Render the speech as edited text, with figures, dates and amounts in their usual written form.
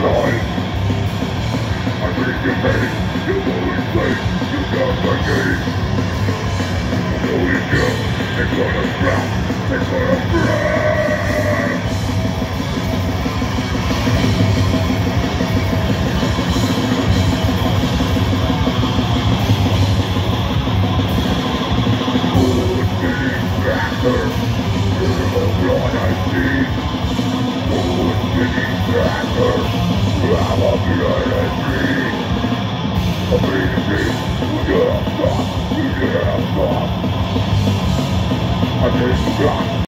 life. I bring you pain, you always play, you got my game. So you go, they're gonna crack, they're gonna break. Good spinning tractor, you're the blood I see. Good spinning tractor, I'm a blood I see. I'm breathing, we're gonna stop, we're gonna stop. I take the block.